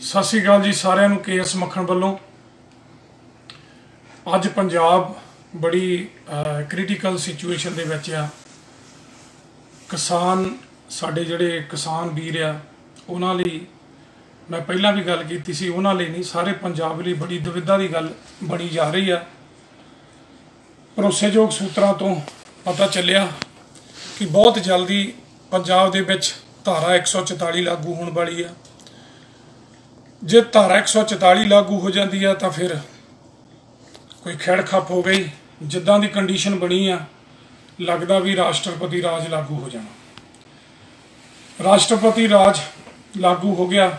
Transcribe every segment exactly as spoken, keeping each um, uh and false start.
सत श्री अकाल जी सारिਆਂ ਨੂੰ। के एस मक्खन ਵੱਲੋਂ ਅੱਜ पंजाब बड़ी क्रिटिकल सिचुएशन ਦੇ ਵਿੱਚ ਆ। किसान ਸਾਡੇ ਜਿਹੜੇ किसान ਵੀਰ ਆ ਉਹਨਾਂ ਲਈ मैं ਪਹਿਲਾਂ भी गल की सी, ਉਹਨਾਂ ਲਈ नहीं सारे पंजाब ਲਈ बड़ी दुविधा की गल बनी जा रही है। भरोसेयोग सूत्रों तो पता चलिया कि बहुत जल्दी पंजाब ਦੇ ਵਿੱਚ धारा एक सौ चौताली लागू होने वाली है। जे धारा एक सौ चौताली लागू हो जाती है तो फिर कोई खैड़ खप हो गई, जिद्दां दी कंडीशन बनी आ, लगता भी राष्ट्रपति राज लागू हो जाना। राष्ट्रपति राज लागू हो गया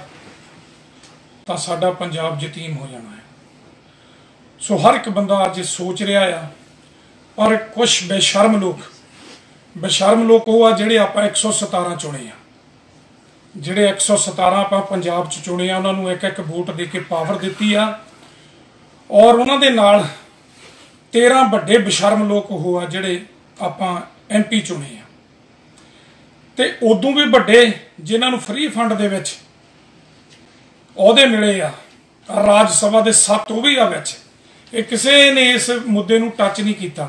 तो साडा पंजाब यतीम हो जाना है। सो हर एक बंदा अज सोच रहा है, पर कुछ बेशर्म लोग बेशर्म लोग वो आ जिहड़े आपां एक सौ सतारा चुने आ, जिहड़े एक सौ सतारा आपां पंजाब च चुने आ, उन्होंने एक एक वोट दे के पावर दी आ और उन्होंने नाल तेरह बड़े बेशर्म लोग वो आ जिहड़े आपां एम पी चुने आ, ते उदों भी बड़े जिन्होंने फ्री फंड दे विच ओहदे मिले आ। राज सभा दे सत्त वो भी आ विच, ये किसी ने इस मुद्दे नूं टच नहीं किया।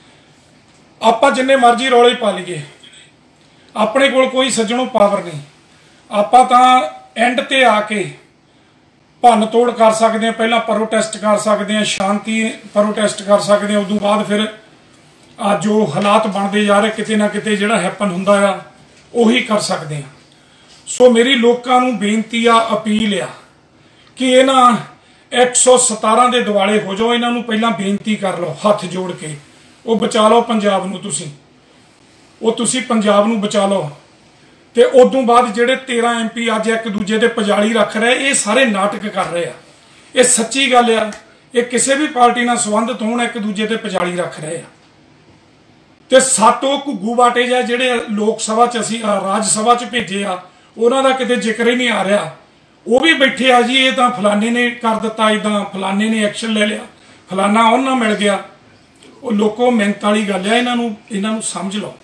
आपां जिन्ने मर्जी रौले पा लीए, अपने कोल कोई सज्जणों पावर नहीं, आपां तां एंड ते आके भन्न तोड़ कर सकते हैं, पहला प्रोटेस्ट कर सकते हैं, शांति प्रोटेस्ट कर सकते हैं, उदों बाद फिर आ जो हालात बनते जा रहे किते ना किते जिहड़ा हैपन हुंदा आ उही कर सकते हैं। सो मेरी लोकां नूं बेनती आ, अपील आ कि इन्हां एक सौ सतारा के दुआले हो जाओ। इन्हां नूं पहलां बेनती कर लो हथ जोड़ के, वो बचा लो पंजाब नूं, तुसीं वो तुसीं पंजाब नूं बचा लो। तो उदों बाद जिहड़े तेरह एम पी अज एक दूजे ते पजाली रख रहे, ये सारे नाटक कर रहे हैं। ये सच्ची गल आ, ये किसी भी पार्टी नाल संबंधित होण एक दूजे ते पजाली रख रहे हैं। तो सत्त वो घुग्गू बाटे जा जिहड़े लोक सभा च असीं राज सभा च भेजे आ, उन्हां दा किते जिक्र ही नहीं आ रहा। वो भी बैठे आ जी, ये तां फलाने ने कर दिता, इदां फलाने ने एक्शन ले लिया, फलाना उन्हां मिल गया। वो लोगों मिहनत वाली गल है, इन्हां नूं इन्हां नूं समझ लो।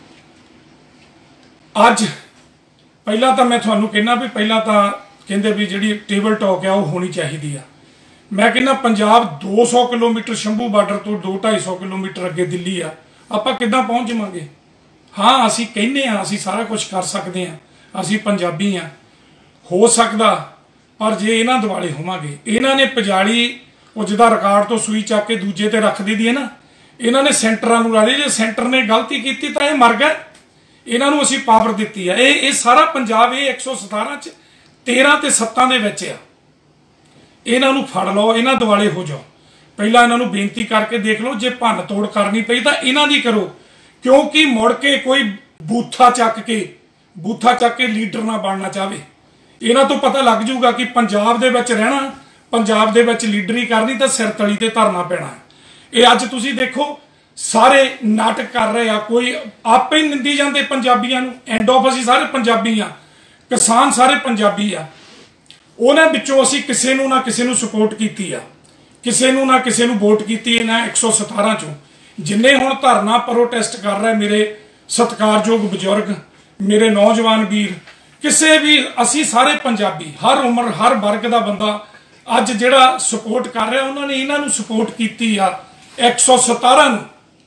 अज पहला तो मैं तुहानूं कहना भी पहला तो कहंदे भी जिहड़ी टेबल टॉक है वो होनी चाहिए आ। मैं कहना पंजाब दो सौ किलोमीटर शंभू बार्डर तो दो ढाई सौ किलोमीटर अगे दिल्ली आ, आपां किद्दां पहुंच जावांगे? हाँ असीं कहने आ असीं सारा कुछ कर सकते हैं, असीं पंजाबी हाँ, हो सकदा, पर जे इन्हां दुआले होवांगे, इन्हां ने पजाली वो जिदा रिकार्ड तो सूई चक के दूजे ते रख दी दी है ना, इन्हां ने सेंटरां नूं ला ली। जे सेंटर ने गलती की तो ये मर गए, इन्हां नूं असीं पावर दित्ती है। ये सारा पंजाब ये एक सौ सतारा च तेरह ते सत्तां दे विच आ। इन्हां नूं फड़ लो, इन्हां दुआले हो जाओ। पहला इन्हां नूं बेनती करके देख लो, जे भन्न तोड़ करनी पई तां इन्हां दी करो, क्योंकि मुड़ के कोई बूथा चक के बूथा चक के लीडर ना बनना चाहे। इन्हां तो पता लग जूगा कि पंजाब दे विच रहना, पंजाब दे विच लीडरी करनी तो सिर तली ते धरना पैना है। ये अज तुसीं देखो सारे नाटक कर रहे आ, कोई आपे ही निंदी जाते पंजाबियों नूं, एंड ऑफ असीं सारे पंजाबी आ, किसान सारे पंजाबी आ। उन्हां विचों असीं किसी नूं ना किसी नूं सपोर्ट कीती आ, किसी नूं ना किसी नूं वोट कीती। इन्हां एक सौ सतारा चों जिन्ने हुण धरना प्रोटेस्ट कर रहे मेरे सत्कारयोग बजुर्ग, मेरे नौजवान वीर, किसी भी असीं सारे पंजाबी हर उम्र हर वर्ग का बंदा अज जिहड़ा सपोर्ट कर रहा, उन्होंने इन्हां नूं सपोर्ट कीती आ एक सौ सतारा नूं।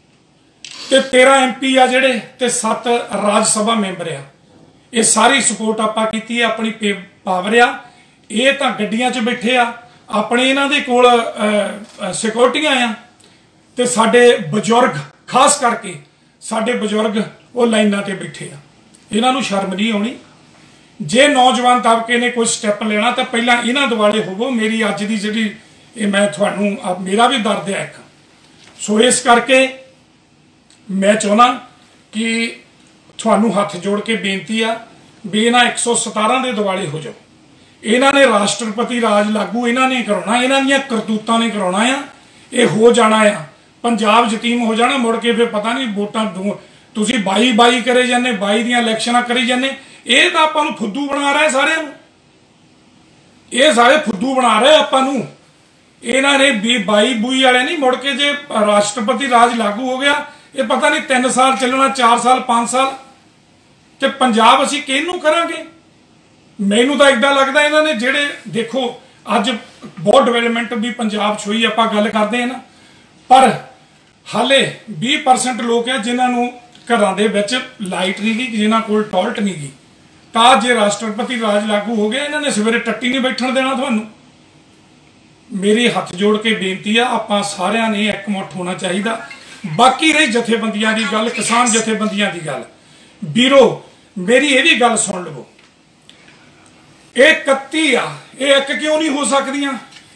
ते तेरह एम पी आ जिहड़े ते सत्त राज सभा मैंबर आ, ये सारी सपोर्ट आपां कीती है, अपनी पे पावर आ। ये तां गड्डियां च बैठे आ, अपने इन्हां दे कोल सिक्योरिटियां आ, ते साडे बजुर्ग खास करके साडे बजुर्ग वो लाइनां ते बैठे आ। इन्हां नूं शर्म नहीं आउणी। जे नौजवान तबके ने कोई स्टैप लेना तो पहला इन्हां दुआले होवो। मेरी अज दी जिहड़ी मैं तुहानूं मेरा भी दर्द है एक, सो इस करके मैं चाहना कि थानू हथ जोड़ के बेनती आ भी इन्हां एक सौ सतारा के दुआले हो जाओ। इन्हां ने राष्ट्रपति राज लागू इन्हां ने कराउणा, इन्हां दीयां करतूतां ने कराउणा आ, ये हो जाना आ। पंजाब यतीम हो जाना, मुड़ के फिर पता नहीं वोटां तुसीं बाई बाई करे जाने, बाई दीयां इलैक्शनां करी जाने। ये तो आपां नूं फुद्दू बना रहे सारे, ये सारे फुद्दू बना रहे आपां नूं। इन्हां ने भी बाई बूई वाले नहीं, मुड़ के जे राष्ट्रपति राज लागू हो गया, ये पता नहीं तीन साल चलना, चार साल, पांच साल, तो पंजाब असीं किहनूं करांगे? मैनू तो इदा लगता इन्होंने जेडे देखो अज बहुत डिवेलपमेंट भी पंजाब च हुई आप गल करते हैं ना, पर हाले बीस परसेंट लोग है जिन्होंने घरों के लाइट नहीं गई, जिन्होंने कोल टॉयलेट नहीं गई। तो जे राष्ट्रपति राज लागू हो गया, इन्होंने सवेरे टट्टी नहीं बैठन देना थानू। मेरी हथ जोड़ के बेनती है, आप सारिਆਂ ने एकमुठ होना चाहिए। बाकी रही जथेबंदियां की गल, किसान जथेबंदियां की गल, वीरो मेरी ये भी गल सुन लवो, ये इकत्ती आ, ये एक क्यों नहीं हो सकदियां?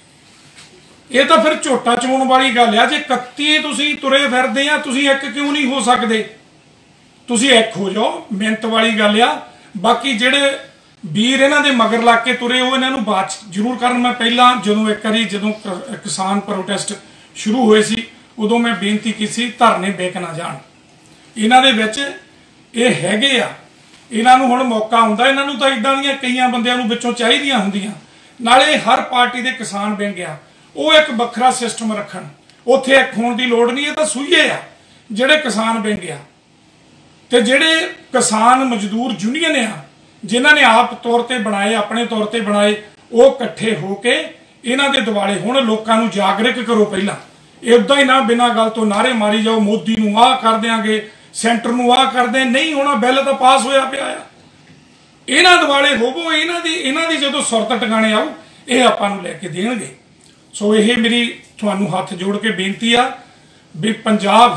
ये तो फिर झोटा चोण वाली गल है। जे इकत्ती तुसीं तुरे फिरदे आ, तुसीं एक क्यों नहीं हो सकते? तुसीं एक हो जाओ, मिहनत वाली गल आ। बाकी जेडे वीर इन्हां दे मगर लग के तुरे, वो इन्हां नूं बात जरूर करन। मैं पहला जदों एक बारी जदों किसान प्रोटेस्ट शुरू होए सी, उदों मैं बेनती की सी धरने बेक ना जाण। इन्हां दे विच ये हैगे आ, इन्हां नूं हुण मौका आउंदा। इन्हां नूं तां इदां दीयां कईयां बंदियां नूं विचों चाहीदियां हुंदियां। नाले हर पार्टी दे किसान विंग आ, वो एक वखरा सिस्टम रखण, उत्थे एक होण दी लोड़ नहीं। ये तां सूये आ जिहड़े किसान विंग आ, ते जिहड़े किसान मजदूर यूनीयन आ, जिन्हां ने आप तौर पर बनाए, अपने तौर पर बनाए, वो इकट्ठे होके इन्हां दे दिवाले हुण लोकां नूं जागरित करो। पहला इदां ही ना बिना गल तो नारे मारी जाओ, मोदी नूं आह कर देंगे, सेंटर नूं आह कर दें, नहीं होना, बिल तो पास होया पिया आ। इन्हां दिवाले होवो, इन्हां दी इन्हां दी जदों सुरत टकाने आऊ, ये आपां नूं लैके देणगे। सो ये मेरी तुहानूं हथ जोड़ के बेनती आ भी पंजाब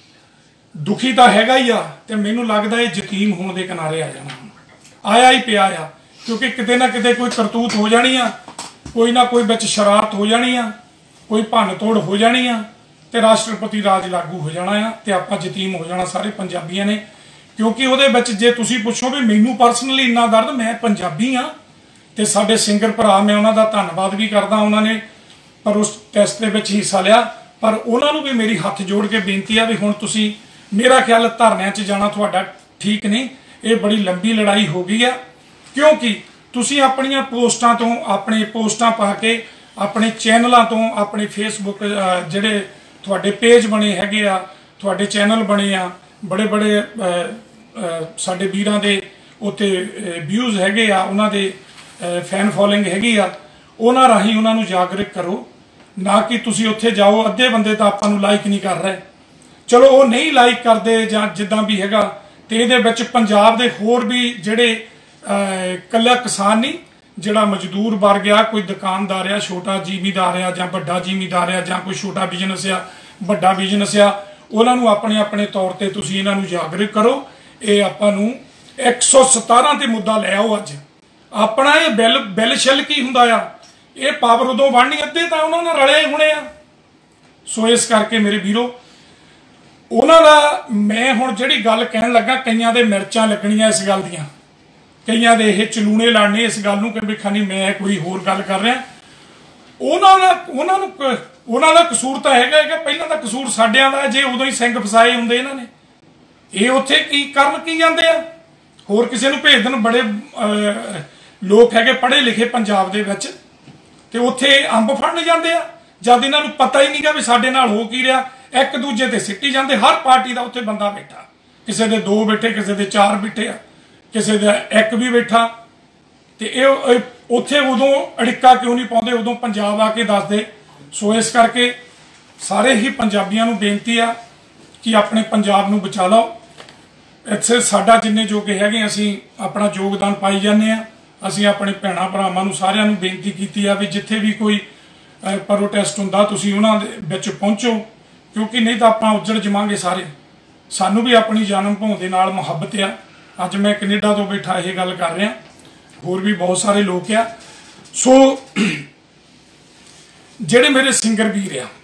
दुखी तो हैगा ही आ, ते मैनूं लगदा ये यतीम होने के किनारे आ जाना, आया ही पिया आ। क्योंकि किते ना किते कोई करतूत हो जानी आ, कोई ना कोई बिच शरारत हो जानी आ, कोई भन्न तोड़ हो जानी आ, ते राष्ट्रपति राज लागू हो जाना आ, ते आपां यतीम हो जाना सारे पंजाबियां ने। क्योंकि उहदे विच जे तुसीं पुछो भी मैनूं परसनली इन्ना दर्द, मैं पंजाबी हाँ, ते साडे सिंगर भरा, मैं उन्हां दा धन्नवाद भी करदा, उन्होंने पर उस टेस्ट दे विच हिस्सा लिया। पर उन्होंने भी मेरी हथ जोड़ के बेनती है भी हुण तुसीं, मेरा ख्याल धरनिਆਂ 'ਚ जाना तुहाडा ठीक नहीं, ये बड़ी लंबी लड़ाई हो गई है। क्योंकि तुसीं अपनियां पोस्टां तो, अपने पोस्टां पा के, अपने चैनलों तो, अपने फेसबुक जिहड़े तुहाडे पेज बने हैगे आ, तुहाडे चैनल बने आ, बड़े बड़े साडे वीरां दे उत्ते व्यूज़ हैगे आ, उन्हां दे फैन फॉलोइंग हैगी आ, उन्हां राहीं उन्हां नूं जागरित करो। ना कि तुसीं उत्थे जाओ, अद्धे बंदे तां आपां नूं लाइक नहीं कर रहे, चलो वो नहीं लाइक करते जां जिद्दां भी हैगा, ते इहदे विच पंजाब दे होर भी जिहड़े कल्ला किसान नहीं, जिहड़ा मजदूर वर्ग आ, कोई दुकानदार आ, छोटा जिमीदार आ, जां वड्डा जिमीदार आ, जां कोई छोटा बिजनस आ, वड्डा बिजनस आ, उन्हां नूं अपने अपने तौर पर तुसीं इन्हां नूं जागरित करो। ये आपां नूं एक सौ सतारां ते मुद्दा लै आओ। अज अपना ये बिल बिल छिल की हुंदा आ, ये पावर उदों बननी, अद्धे तां उन्हां नाल रले होणे आ। सो इस करके मेरे वीरो, उन्हां दा मैं हुण जिहड़ी गल कहण लगा, कईयां दे मिर्चां लगणीਆਂ इस गल दीयां, कईयां दे इह चलूणे लड़ने इस गल नूं कि खानी मैं कोई होर गल कर रहा। उन्हां दा उन्हां नूं उन्हां दा कसूर तां हैगा है, पहिलां दा कसूर साडिਆਂ दा। जे उदों ही सिंग फसाए हुंदे इन्हां ने, ये उत्थे की करन की जांदे आ, होर किसे नूं भेज देण। बड़े लोग हैगे पढ़े लिखे पंजाब दे विच, ते उत्थे अंब फड़न जांदे आ, जद इन्हां नूं पता ही नहीं गा भी साडे नाल हो की रिहा। एक दूजे ते सिੱਟੀ ਜਾਂਦੇ, हर पार्टी का उत्थे बंदा बैठा, किसी दे दो बैठे, किसी दे चार बैठे आ, किसी दे एक भी बैठा। ते ये उत्थे उदों अड़िक्का क्यों नहीं पाउंदे, उदों पंजाब आके दस दे। सो इस करके सारे ही पंजाबियां नूं बेनती आ कि अपने पंजाब नूं बचा लो। इत्थे साडा जिन्ने जोगे हैगे असीं अपना योगदान पाई जाने आ। असीं अपने भैणां भरावां नूं सारिआं नूं बेनती कीती आ भी जिथे भी कोई प्रोटेस्ट हुंदा तुसीं उहनां दे विच पहुंचो, क्योंकि नहीं तो आपां उजड़ जावांगे सारे। सानू भी अपनी जन्म भूमि दे नाल मुहब्बत आ। अज मैं कनेडा तो बैठा ये गल कर रहा, होर भी बहुत सारे लोग आ। सो जिहड़े मेरे सिंगर वीर आ,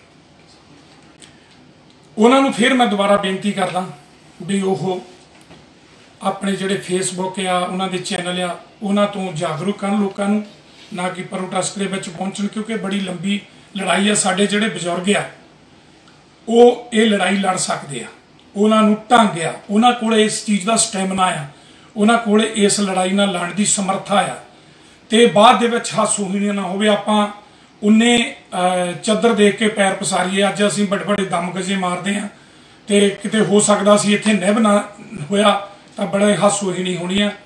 उन्हां नूं फिर मैं दोबारा बेनती करदा भी ओह अपने जिहड़े फेसबुक आ, उन्हां दे चैनल आ, उन्हां तो जागरूक करन लोकां नूं, ना कि प्रोटेस्ट दे विच पहुंचण। क्योंकि बड़ी लंबी लड़ाई आ। साडे जिहड़े बजुर्ग आ, वो ये लड़ाई लड़ सकते हैं, उन्होंने ढंग आ, उन्होंने कोल इस चीज़ का स्टैमिना आ, उन्होंने कोल इस लड़ाई नाल लड़न की समर्था आ। तो बाद दे विच हासो ही ना होवे, आपां उन्ने चदर देख के पैर पसारीए। अज असीं बड़े बड़े दम गजे मारते हैं, तो किते हो सकता सी इत्थे निभ ना होया तो बड़े हासो ही नहीं होनी है।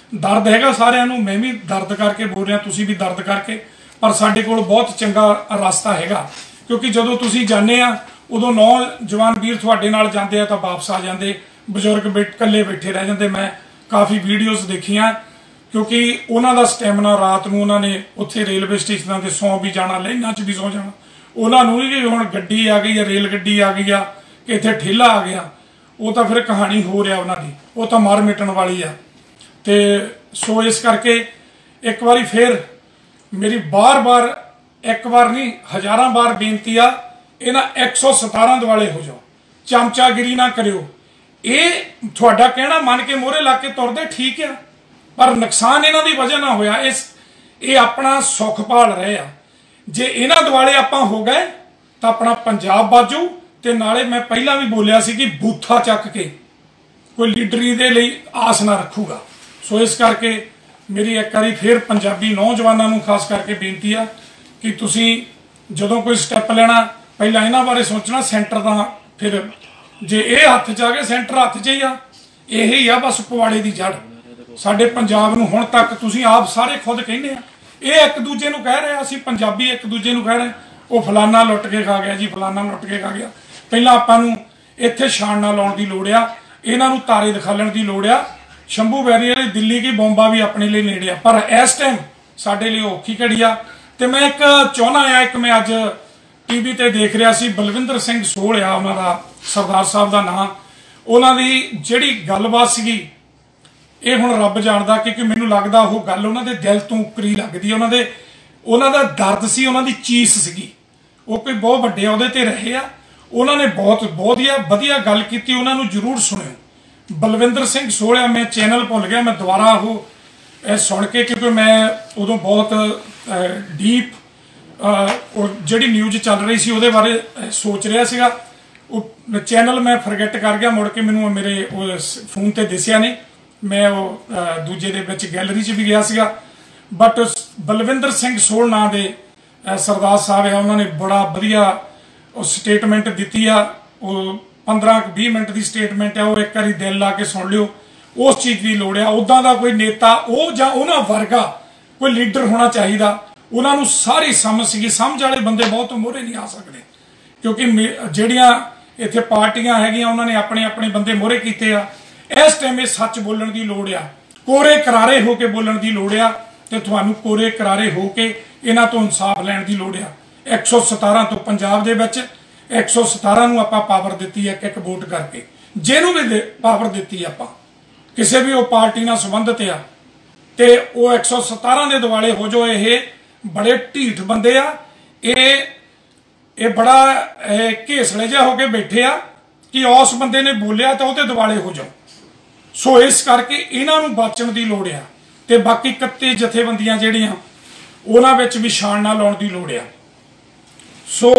दर्द हैगा सारिਆਂ ਨੂੰ, मैं भी दर्द करके बोल रहा, तुसीं भी दर्द करके, पर साडे कोल बहुत चंगा रास्ता हैगा, क्योंकि जदों तुसीं जाने आ उदों नौजवान वीर तुहाडे नाल जांदे आ तां वापस आ जांदे, बजुर्ग बैठ कल्ले बैठे रह जांदे। मैं काफ़ी वीडियोज़ देखियां, क्योंकि उन्हां दा स्टैमिना रात नूं उन्हां ने उत्थे रेलवे स्टेशनां ते सौ भी जाना, लाइनां च भी सौ जाना। उन्हां नूं नहीं कि हुण गड्डी आ गई, रेल गड्डी आ गई आ कि इत्थे ठेला आ गया, वो तो फिर कहानी हो रहा उन्हां दी, वो तो मर मिटण वाली आ। ते सो इस करके एक बारी फिर मेरी बार बार, एक बार नहीं हज़ारां बार बेनती आ, इन्हां एक सौ सतारह दुआले हो जाओ, चमचागिरी ना करियो। ये तुहाडा कहना मन के मोहरे ला के तुरदे ठीक आ, पर नुकसान इन्हां दी वजह ना होया। इस ये अपना सुख भाल रहे आ, जे इन्हां दुआले आपां हो गए तो अपना पंजाब बाजू। ते नाले मैं पहला भी बोलिया सी कि बूथा चक के कोई लीडरी दे लई आस ना रखूगा। सो इस करके मेरी एक बारी फिर पंजाबी नौजवानों नूं खास करके बेनती आ कि तुसीं जदों कोई स्टैप लेना पहला इन्हां बारे सोचना। सेंटर दा फिर जे ये हत्थ च आ गए, सेंटर हत्थ च ही आ, यही आ बस पवाड़े की जड़। साडे पंजाब नूं हुण तक तुसीं आप सारे खुद कहने आ, ये एक दूजे नूं कह रहे, असीं पंजाबी एक दूजे नूं कह रहे वो फलाना लुट के खा गया जी, फलाना लुट के खा गया। पहला आपां नूं इत्थे शान ना लाउण दी लोड़ आ, इन्हां नूं तारे दिखालण दी लोड़ आ। शंभू बैरियर दिल्ली की बॉम्बा भी अपने लिए नेड़े आ, पर इस टाइम साडे लिए औखी घड़ी आ। ते मैं एक चाहुंदा आ, एक मैं अज टीवी ते देख रहा सी, बलविंदर सिंह सोहल आ उन्हां दा, सरदार साहब दा नां, उन्हां दी जिहड़ी गलबात सीगी ये हुण रब जाणदा, क्योंकि मैनूं लगदा वो गल उन्हां दे दिल तो उकरी लगदी। उन्हां दे उन्हां दा दर्द सी, उन्हां दी चीस सीगी, वो कोई बहुत वड्डे अहुदे ते रहे आ। उन्होंने बहुत बहुत ही वधिया गल की, उन्होंने जरूर सुनियो। बलविंदर सिंह सोहल, मैं चैनल भुल गया, मैं दोबारा वो सुन के, क्योंकि मैं उदों बहुत डीप जिहड़ी न्यूज़ चल रही सी उहदे बारे सोच रहा सीगा। वो चैनल मैं फरगेट कर गया, मुड़ के मैनूं मेरे फोन ते दिसिया नहीं, मैं वो दूजे दे विच गैलरी च भी गया सीगा। बट बलविंदर सिंह सोहल नां दे सरदार साहब है, उन्होंने बड़ा वधिया स्टेटमेंट दी आ। पंद्रह भी मिनट की स्टेटमेंट है, वो एक बार दिल ला के सुन लियो, उस चीज़ की लोड़ आ। उदा का कोई नेता वो जां उन्हां वर्गा कोई लीडर होना चाहिए, उन्होंने सारी समझ सी। समझ वाले बंदे बहुत मोहरे नहीं आ सकते, क्योंकि जिहड़ियां इत्थे पार्टियां हैगियां उन्होंने अपने अपने बंदे मोहरे कीते आ। इस टाइम सच बोलण की लोड़ आ, कोरे करारे होके बोलण की लोड़ आ, ते तुहानूं कोरे करारे होके इन्हां तो इंसाफ लैण की लोड़ आ। एक सौ सतारह तो पंजाब दे विच एक सौ सतारह नूं आपां पावर दित्ती है, एक एक वोट करके जिहनूं भी दे पावर दित्ती आपां, किसी भी वो पार्टी नाल संबंधित आ, ते वो एक सौ सतारह दे दुआले हो जो। ये बड़े ढीठ बंदे आ, ये ये बड़ा घेसले जिहा होके बैठे आ कि उस बंदे ने बोलिया तो उहदे दुआले हो जाओ। सो इस करके इन्हां नूं बचण दी लोड़ आ, ते बाकी कत्ते जथेबंदियां जिहड़ियां उन्हां विच भी शान ना लाउण दी लोड़ आ। सो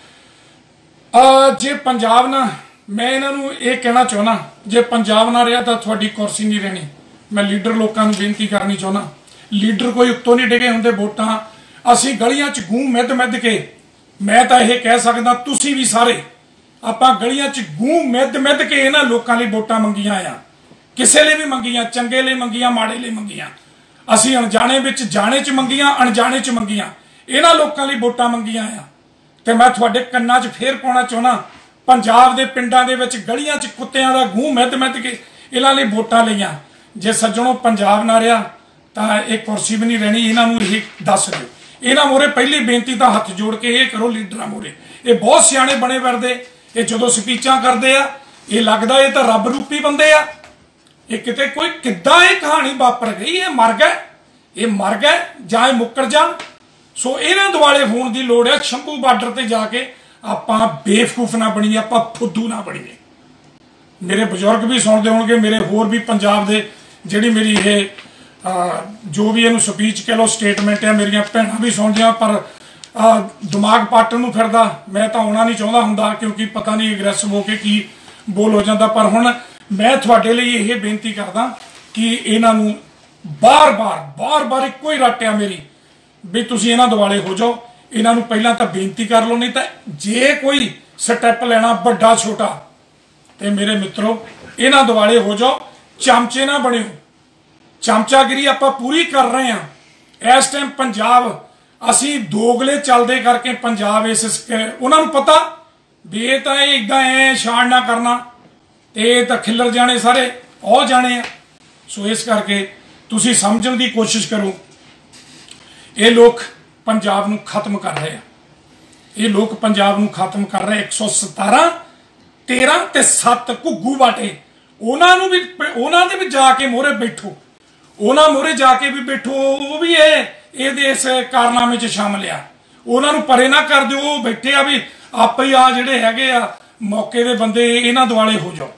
जे पंजाब ना, मैं इन्हों ये कहना चाहना, जे पंजाब ना रहा तो थोड़ी कुर्सी नहीं रहनी। मैं लीडर लोगों को बेनती करनी चाहना, लीडर कोई उत्तों नहीं डिगे होंगे वोटां, असी गलियां च गूं मिध मिध के, मैं तो यह कह सकदा तुसी भी सारे आपां गलियां च गूं मिध मिध के इन्हां लोकां लई वोटां मंगियां आ। किसे लिए भी मंगियां, चंगे लिए मंगियां, माड़े लिए मंगियां, असी अणजाणे विच जाणे च मंगियां, अणजाणे च मंगियां, इन्हां लोकां लई वोटां मंगियां आ। ते मैं तुहाडे कन्नां च फेर पाउणा चाहुंदा, पंजाब दे पिंडां दे विच गलियां च कुत्तियां दा गूं मिध मिध के इन्हां लई वोटां लईआं। जे सज्जणों पंजाब ना रहा तां ये कुर्सी भी नहीं रहनी। इन्हां नूं यह दस दिओ, इन्हां मोहरे पहली बेनती तां हत्थ जोड़ के ये करो लीडरां मोहरे, ये बहुत सियाणे बने फिरदे, ये जदों स्पीचां करदे आ ये लगदा ये तां रब रूपी बंदे आ। ये किते कोई किद्दां ये कहानी वापर गई, ये मर गए, ये मर गए जां ये मुक्कर जाण। सो इन्हां दुआले होण दी लोड़ है। शंभू बार्डर ते जाके आपां बेवकूफ ना बणीए, आपां फुद्दू ना बणीए। मेरे बजुर्ग भी सुणदे होणगे, मेरे होर भी पंजाब दे जिहड़ी मेरी ये जो भी इहनूं स्पीच कह लो स्टेटमेंट है, मेरियां भैणां भी सुणदियां, पर दिमाग पाटण नूं फिरदा मैं तां आउणा नहीं चाहुंदा हुंदा, क्योंकि पता नहीं एग्रैसिव हो के की बोल हो जाता। पर हुण मैं तुहाडे लई यह बेनती करदा कि इन्हां नूं बार बार बार बार इक्को ही रट आ मेरी भी तुसीं इन्हां दुआले हो जाओ। इन्हां नूं पहलां तां बेनती कर लो, नहीं तां जे कोई स्टैप लेना वड्डा छोटा ते मेरे मित्रों इन्हां दुआले हो जाओ। चमचे ना बणिओ, चमचागिरी आपां पूरी कर रहे हैं इस टाइम। पंजाब असी दोगले चलते करके पंजाब इस उन्होंने पता भी ये तो इदा ऐ छाड़ ना करना तो तो खिलर जाने सारे आ जाने। सो इस करके तुसी समझण की कोशिश करो। ये लोग पंजाब नूं खत्म कर रहे हैं, ये लोग पंजाब नूं खत्म कर रहे। एक सौ सतारा तेरह ते सत्त घुग्गू बाटे उन्होंने भी उन्होंने भी जाके मोहरे बैठो, उन्होंने मोहरे जाके भी बैठो, वो भी ये ये इस कारनामे च शामिल आ। उन्होंने परे ना कर दो, बैठे आ भी आप ही आ जिहड़े हैगे आ मौके दे बंदे इन्हां दुआले हो जाओ।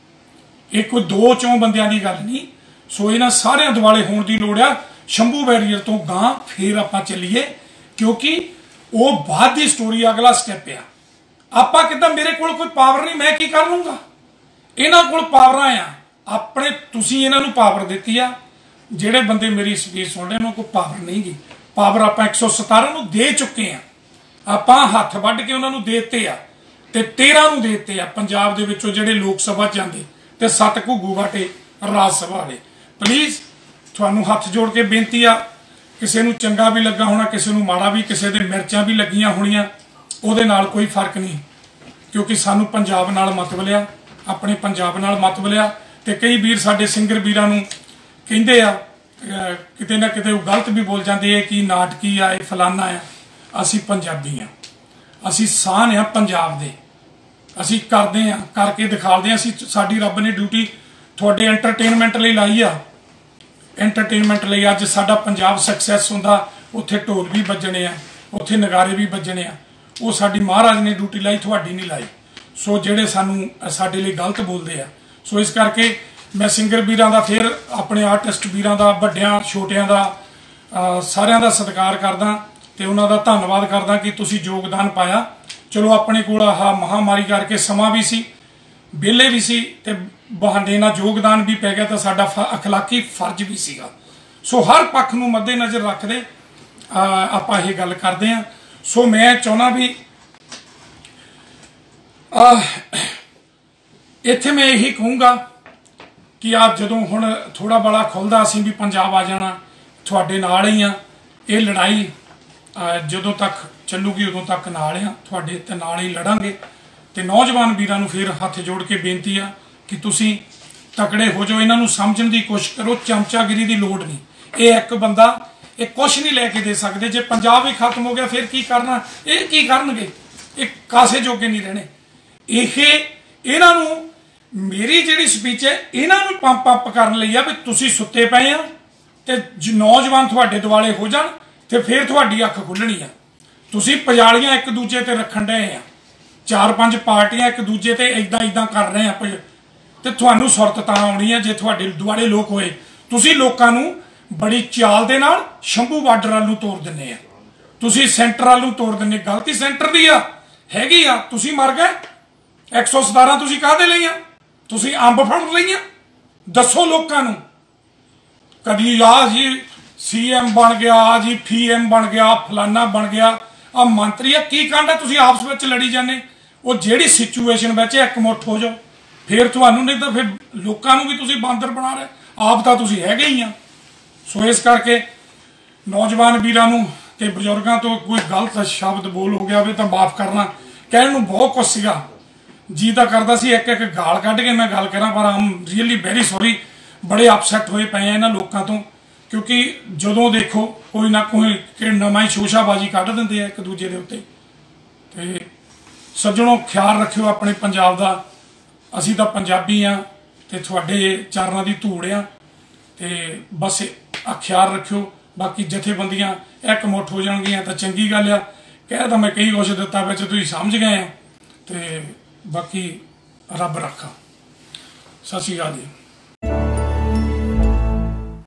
ये कोई दो चौं बंदियां दी गल नहीं। सो इन्हां सारियां दुआले होण दी लोड़ आ। शंभू बैरियर तो गां फिर आपां चलीए क्योंकि वो बाद दी स्टोरी अगला स्टैप आ। आपां किदां मेरे कोल कोई पावर नहीं, मैं की कर लूंगा। इन्हां कोल पावरां आ अपने, तुसीं इन्हां नूं पावर दित्ती आ। ਜਿਹੜੇ ਬੰਦੇ ਮੇਰੀ ਸਪੀਚ ਸੁਣ ਰਹੇ ਉਹਨਾਂ ਕੋਲ ਪਾਵਰ ਨਹੀਂ ਗੀ। ਪਾਵਰ ਆਪਾਂ एक सौ सतारह ਨੂੰ ਦੇ ਚੁੱਕੇ ਆ, ਆਪਾਂ ਹੱਥ ਵੱਢ ਕੇ ਉਹਨਾਂ ਨੂੰ ਦੇ ਦਿੱਤੇ ਆ ਤੇ तेरह ਨੂੰ ਦੇ ਦਿੱਤੇ ਆ ਪੰਜਾਬ ਦੇ ਵਿੱਚੋਂ ਜਿਹੜੇ ਲੋਕ ਸਭਾ ਜਾਂਦੇ ਤੇ ਸੱਤ ਘੁੱਗੂ ਬਾਟੇ ਰਾਜ ਸਭਾ ਵਾਲੇ। ਪਲੀਜ਼ ਤੁਹਾਨੂੰ ਹੱਥ ਜੋੜ ਕੇ ਬੇਨਤੀ ਆ, ਕਿਸੇ ਨੂੰ ਚੰਗਾ ਵੀ ਲੱਗਾ ਹੋਣਾ, ਕਿਸੇ ਨੂੰ ਮਾੜਾ ਵੀ, ਕਿਸੇ ਦੇ ਮਿਰਚਾਂ ਵੀ ਲੱਗੀਆਂ ਹੋਣੀਆਂ, ਉਹਦੇ ਨਾਲ ਕੋਈ ਫਰਕ ਨਹੀਂ ਕਿਉਂਕਿ ਸਾਨੂੰ ਪੰਜਾਬ ਨਾਲ ਮਤਲਬ ਆ, ਆਪਣੇ ਪੰਜਾਬ ਨਾਲ ਮਤਲਬ ਆ। ਤੇ ਕਈ ਵੀਰ ਸਾਡੇ ਸਿੰਗਰ ਵੀਰਾਂ ਨੂੰ ਕਹਿੰਦੇ ਆ ਕਿਤੇ ਨਾ ਕਿਤੇ ਉਹ ਗਲਤ ਵੀ ਬੋਲ ਜਾਂਦੇ ਆ ਕਿ ਨਾਟਕੀ ਆ, ਇਹ ਫਲਾਨਾ ਆ। ਅਸੀਂ ਪੰਜਾਬੀ ਆ, ਅਸੀਂ ਸਾਨ ਆ ਪੰਜਾਬ ਦੇ, ਅਸੀਂ ਕਰਦੇ ਆ, ਕਰਕੇ ਦਿਖਾਉਂਦੇ ਆ। ਅਸੀਂ ਸਾਡੀ ਰੱਬ ਨੇ ਡਿਊਟੀ ਤੁਹਾਡੇ ਐਂਟਰਟੇਨਮੈਂਟ ਲਈ ਲਾਈ ਆ, ਐਂਟਰਟੇਨਮੈਂਟ ਲਈ। ਅੱਜ ਸਾਡਾ ਪੰਜਾਬ ਸਕਸੈਸ ਹੁੰਦਾ, ਉੱਥੇ ਢੋਲ ਵੀ ਵੱਜਣੇ ਆ, ਉੱਥੇ ਨਗਾਰੇ ਵੀ ਵੱਜਣੇ ਆ। ਉਹ ਸਾਡੀ ਮਹਾਰਾਜ ਨੇ ਡਿਊਟੀ ਲਾਈ, ਤੁਹਾਡੀ ਨਹੀਂ ਲਾਈ। ਸੋ ਜਿਹੜੇ ਸਾਨੂੰ ਸਾਡੇ ਲਈ ਗਲਤ ਬੋਲਦੇ ਆ, ਸੋ ਇਸ ਕਰਕੇ मैं सिंगर वीरां दा फिर अपने आर्टिस्ट वीरां दा वड्डियां छोटियां दा सारियां दा सत्कार करदा ते उन्हां दा धन्नवाद करदा कि तुसीं योगदान पाया। चलो अपने कोल आह महामारी करके समा भी सी, वेले भी सी ते बहाने नाल योगदान भी पै गया तो साडा अखलाकी फर्ज भी सीगा। सो हर पक्ष नूं मद्देनज़र रखदे आपां इह गल करदे हां। सो मैं चाहुंदा भी इत्थे मैं यही कहूँगा कि आप जो हुण थोड़ा बड़ा खुलदा असीं भी पंजाब आ जाना, तुहाडे नाल ही आ। ये लड़ाई जदों तक चलूगी उदों तक नाल आ, तुहाडे ते नाल ही लड़ांगे। ते नौजवान वीरां नूं फिर हत्थ जोड़ के बेनती आ कि तुसीं तकड़े हो जाओ, इन्हां नूं समझण दी कोशिश करो। चमचागिरी दी लोड़ नहीं, ये एक बंदा ये कुछ नहीं लैके दे सकते। जे पंजाब ही खत्म हो गया फिर की करना, ये की करनगे, ये कासे जोगे नहीं रहने। इह इन्हां नूं मेरी जिहड़ी स्पीच है इन्हां नूं पंप अप करन लई आ भी तुसीं सुत्ते पए आ ते नौजवान तुहाडे दुआले हो जाण ते फिर तुहाडी अख खुल्लणी आ। तुसीं पजालियां एक दूजे ते रखण डए आ, चार पंज पार्टियां एक दूजे ते इदां इदां कर रहे आ ते तुहानूं सुरत तां आउणी आ जे तुहाडे दुआले लोक होए। तुसीं लोकां नूं बड़ी चाल दे नाल शंभू बार्डर वाल नूं तोड़ दिंदे आ, तुसीं सेंटर वाल नूं तोड़ दिंदे। गलती सेंटर दी आ हैगी आ, तुसीं मर गए। एक सौ सतारह तुसीं काहदे लई आ, तुसीं अंब फड़ लईआं। दसो लोकां नूं, कदी आ जी सी एम बन गया, आ जी फी एम बन गया, फलाना बन गया, आ मंत्री आ, की कांड है तुसीं आपस में लड़ी जाने। वो जिहड़ी सिचुएशन में एक मुठ हो जाओ फिर तुहानूं, नहीं तो फिर लोकां नूं भी तुसीं बांदर बना रहे, आप तां तुसीं हैगे ही आ। सो इस करके नौजवान वीरां नूं ते बजुर्गां तो कोई गलत शब्द बोल हो गया होवे तां माफ़ करना। कहण नूं बहुत कुछ सीगा, जी तो करता सी एक एक गाल कढ़ के मैं गल करा, पर I am really very sorry. बड़े अपसैट होए पे इन्हां लोकां तो, क्योंकि जदों देखो कोई ना कोई नवां ही शोशाबाजी कढ़ दिंदे आ एक दूजे दे उत्ते। ते सज्जणों ख्याल रखियो अपने पंजाब दा, असीं तां पंजाबी आ ते तुहाडे चरनां दी धूड़ आ ते बस आ ख्याल रखियो। बाकी जथेबंदियां एक मुठ हो जाणगियां तां चंगी गल आ। कह तां मैं कई कुछ दित्ता विच तुसीं समझ गए आ ते बाकी रब रखा। सत श्री अकाल जी।